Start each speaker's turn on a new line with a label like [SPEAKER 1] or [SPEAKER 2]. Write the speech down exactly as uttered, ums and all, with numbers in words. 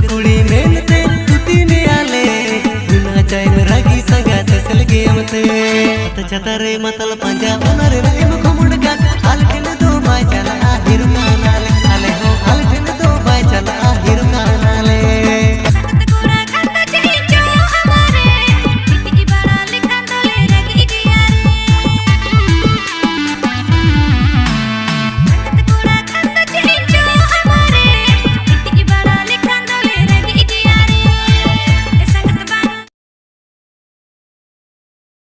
[SPEAKER 1] कुड़ी मेनते तुती ने आले बिना चाय रागी संगा चल गए हमते छता रे मतल पंजा ओनरे रे मखमुड़